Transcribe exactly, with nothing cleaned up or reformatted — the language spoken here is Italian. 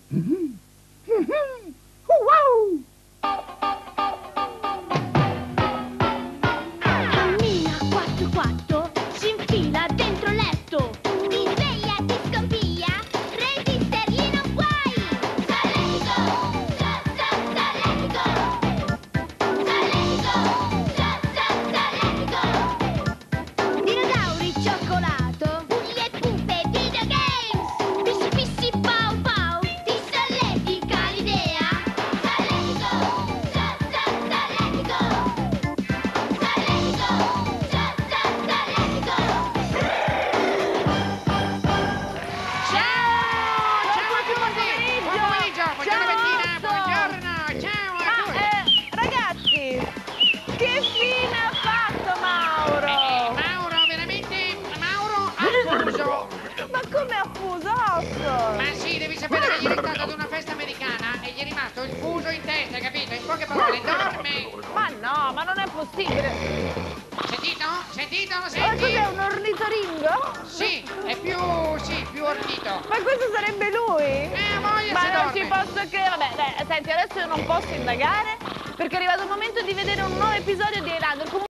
Wow! Cammina quatto quatto, si infila dentro il letto. Ti sveglia, ti sconfiglia, resistergli non puoi. Solletico, so, so, solletico. Solletico, so, so, solletico. Dinosauri, cioccolato, puglie e pupe, videogames. Pissi pissi pau pau, ti solletica l'idea. Solletico, so, so, solletico. Solletico, so, so, solletico. Ciao! Ciao a tutti! Buon pomeriggio! Buongiorno Bettina! Buongiorno! Ciao a Ma, tutti! eh, ragazzi, che fine ha fatto Mauro? Eh, Mauro, veramente? Mauro ha fuso! Ma come ha fuso, Osso? Ma sì, devi sapere che ieri è stato ad una festa americana e gli è rimasto il fuso in testa, capito? In poche parole, dorme! Ma no, ma non è possibile. Sentito? Sentito? Lo Ma senti? cos'è, un ornitoringo? Sì, è più... sì, più ornito. Ma questo sarebbe lui? Eh, a voglia Ma se non dorme. ci posso credere. Vabbè, dai, senti, adesso io non posso indagare perché è arrivato il momento di vedere un nuovo episodio di Highlander.